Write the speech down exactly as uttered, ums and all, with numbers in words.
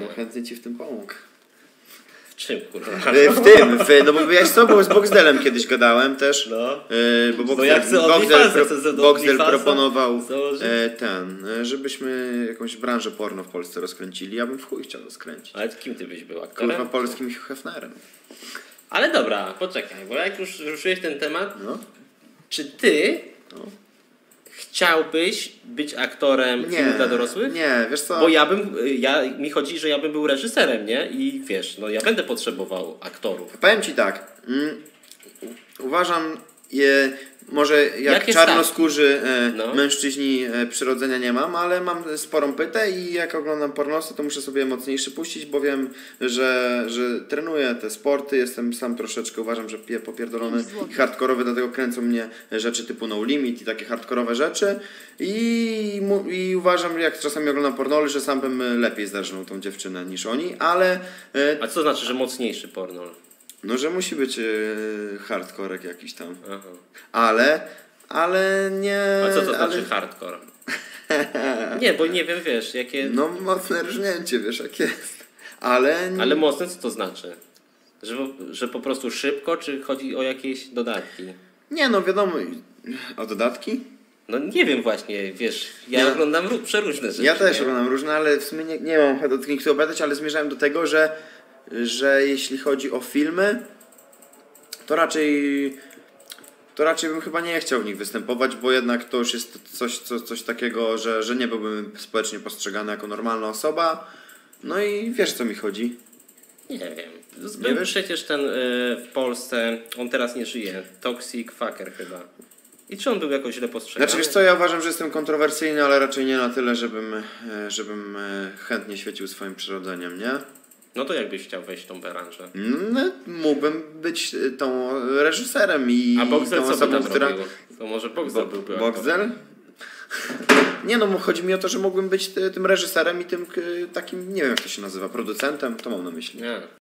no chętnie ci w tym pomógł. W czym, kurwa? W tym, w, no bo wiesz co, bo z Boxdelem kiedyś gadałem też. No. Yy, bo Boxdel, no ja chcę Boxdel, pro, chcę Boxdel proponował e, ten, żebyśmy jakąś branżę porno w Polsce rozkręcili. Ja bym w chuj chciał rozkręcić. Ale kim ty byś był? Aktorem? Kurwa polskim Hugh Hefnerem. Ale dobra, poczekaj, bo jak już ruszyłeś ten temat, No. czy ty No. chciałbyś być aktorem Nie, filmu dla dorosłych? nie, wiesz co? Bo ja bym, ja, mi chodzi, że ja bym był reżyserem, nie? I wiesz, no ja będę potrzebował aktorów. Powiem ci tak. Mm, uważam je, może jak Jakie czarnoskórzy e, No. mężczyźni e, przyrodzenia nie mam, ale mam sporą pytę i jak oglądam pornosy, to muszę sobie mocniejszy puścić, bo wiem, że, że trenuję te sporty, jestem sam troszeczkę, uważam, że pie- popierdolony i hardkorowy, dlatego kręcą mnie rzeczy typu No Limit i takie hardkorowe rzeczy i, mu, i uważam, jak czasami oglądam pornoly, że sam bym lepiej zdarzył tą dziewczynę niż oni, ale e, A co to znaczy, że mocniejszy pornol? no, że musi być yy, hardkorek jakiś tam. Aha. Ale, ale nie... A co to ale... znaczy hardcore? Nie, bo nie wiem, wiesz, jakie... No mocne rżnięcie, wiesz jak jest. Ale... Ale mocne co to znaczy? Że, że po prostu szybko, czy chodzi o jakieś dodatki? Nie no, wiadomo. O dodatki? No nie wiem właśnie, wiesz, ja Nie. oglądam ró- przeróżne rzeczy. Ja też nie? oglądam różne, ale w sumie nie, nie mam ochotę do takich opowiadać, ale zmierzałem do tego, że, że jeśli chodzi o filmy, to raczej... to raczej bym chyba nie chciał w nich występować, bo jednak to już jest coś, coś, coś takiego, że, że nie byłbym społecznie postrzegany jako normalna osoba. No i wiesz, co mi chodzi. Nie wiem. Był wiesz? przecież ten y, w Polsce, on teraz nie żyje, Toxic Fucker chyba. I czy on był jakoś źle postrzegany? Znaczy wiesz co, ja uważam, że jestem kontrowersyjny, ale raczej nie na tyle, żebym, e, żebym e, chętnie świecił swoim przyrodzeniem, nie? No to jakbyś chciał wejść w tą branżę? No, mógłbym być e, tą reżyserem i A Boxdel tą co by osobą, tam która... robił? To może Boxdel Bo, byłby Boxdel? Nie no, chodzi mi o to, że mógłbym być ty- tym reżyserem i tym k- takim, nie wiem jak to się nazywa, producentem, to mam na myśli. Nie.